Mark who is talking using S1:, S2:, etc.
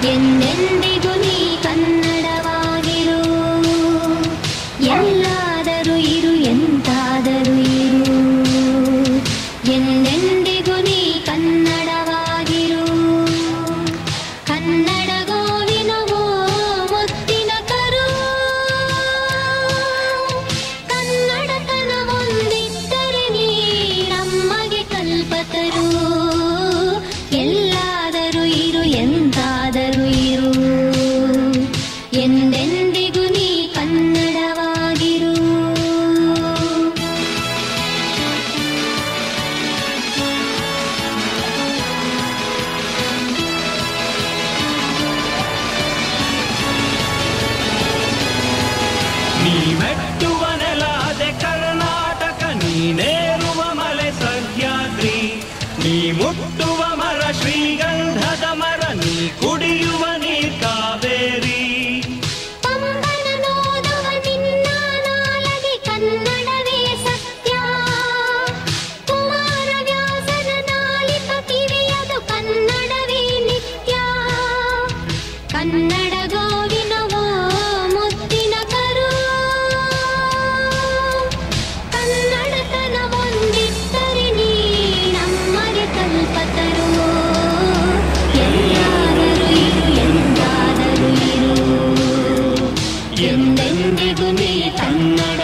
S1: ಎಂದೆಂದಿಗೂ ನೀ ಕನ್ನಡವಾಗಿರು. ಎಲ್ಲಾದರೂ ಇರು, ಎಂತಾದರೂ ಇರು, ಎಂದೆಂದಿಗೂ ನೀ ಕನ್ನಡವಾಗಿರು. ಕನ್ನಡ ಗೋವಿನವೋ ಮುತ್ತಿನ ಕರು, ಕನ್ನಡತನ ಒಂದಿದ್ದರೆ ನೀ ನಮಗೆ ಕಲ್ಪತರು. ಎಲ್ಲಾದರೂ ಇರು, ಎಂತಾದರೂ ಇರು, ಎಂದೆಂದಿಗೂ ನೀ ಕನ್ನಡವಾಗಿರು.
S2: ನೀ ಮೆಟ್ಟುವ ನೆಲದೆ ಕರ್ನಾಟಕ, ನೀನೇರುವ ಮಲೆ ಸಹ್ಯಾದ್ರಿ, ನೀ ಮುಟ್ಟುವ ಮರ ಶ್ರೀಗಂಧದ ಮರ, ನೀ ಕುಡಿಯುವ ನೀರ್ ಕಾವೇರಿ.
S1: ಪಂಪನ ನೋದುವ ನಿನ್ನ ನಾಲಗೆ ಕನ್ನಡವೇ ಸತ್ಯ, ಕುಮಾರವ್ಯಾಸನ ನಾಲಿಕ ಕಿವಿಯದು ಕನ್ನಡವೇ ನಿತ್ಯ. ಕನ್ನಡ ಗೋವಿನವೋ ಮುತ್ತಿನ ಕರು, ಕನ್ನಡತನ ಒಂದಿದ್ದರೆ ನೀ ನಮಗೆ ಕಲ್ಪತರು. ಎಲ್ಲಾದರೂ ಇರು, ಎಂದಾದರೂ ಇರು, ಎಂದೆಂದಿಗೂ ನೀ ಕನ್ನಡ